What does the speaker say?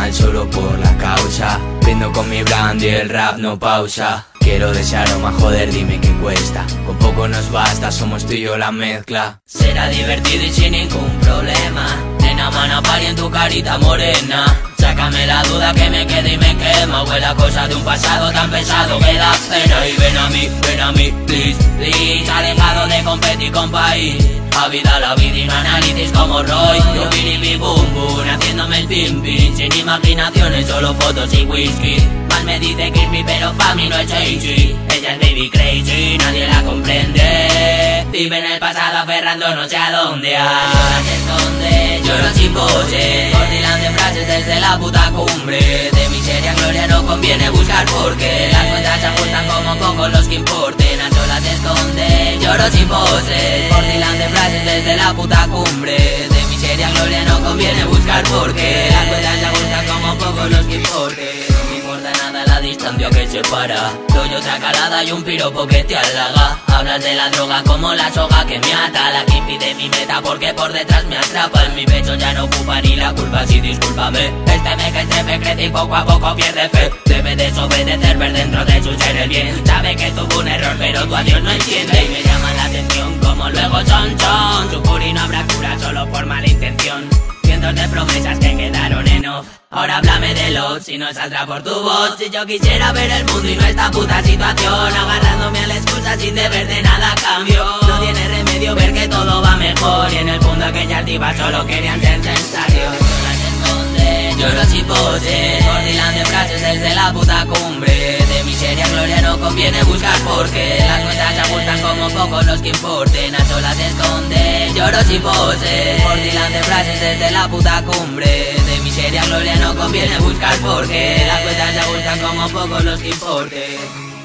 mal solo por la causa. Brindo con mi brand y el rap no pausa. Quiero desear o más, joder, dime qué cuesta. Con poco nos basta, somos tú y yo la mezcla. Será divertido y sin ningún problema. Nena, mano, pari en tu carita morena. Sácame la duda que me queda y me quema. Huele a cosa de un pasado tan pesado que da pena. Y ven a mí, please, please. Alejado de competir con país. A vida la vida y no análisis como Roy. Yo biribi boom boom, haciéndome el pim pim. Sin imaginaciones, solo fotos y whisky. Mal me dice Kiss Me, pero pa' mí no es Chasey. Ella es baby crazy, nadie la comprende. Vive en el pasado aferrando no sé a dónde. Ahora se esconde, lloro sin pose. Ordilando de frases desde la puta cumbre. De miseria gloria no conviene buscar porque las cuentas se ajustan como pocos los que importen. A solas se esconde, lloro sin pose. Ordilando de frases desde la puta cumbre. De miseria gloria no conviene buscar porque las cuentas se ajustan como pocos los que importen. No me importa nada la distancia que separa. Doy otra calada y un piropo que te halaga. Hablas de la droga como la soga que me ata. La que impide mi meta porque por detrás me atrapa. En mi pecho ya no ocupa ni la culpa, sí discúlpame. Este me que entrefe crece y poco a poco pierde fe. Debe desobedecer, ver dentro de su ser el bien. Sabe que tuvo un error pero tu adiós no entiende. Y me llama la atención como luego son. Su puri no habrá cura solo por mala intención. Cientos de promesas que quedaron en off. Ahora háblame de los, si no saldrá por tu voz. Si yo quisiera ver el mundo y no esta puta situación, agarrándome a la excusa sin deber de nada a cambio. No tiene remedio ver que todo va mejor. Y en el fondo aquellas divas solo querían ser sensación. Lloro sin pose, ordilando de frases desde la puta cumbre. De miseria gloria no conviene buscar porque las cuentas se ajustan como pocos los que importen. A solas se esconde, lloro sin pose, ordilando de frases desde la puta cumbre. De miseria gloria no conviene buscar porque las cuentas se ajustan como pocos los que importen.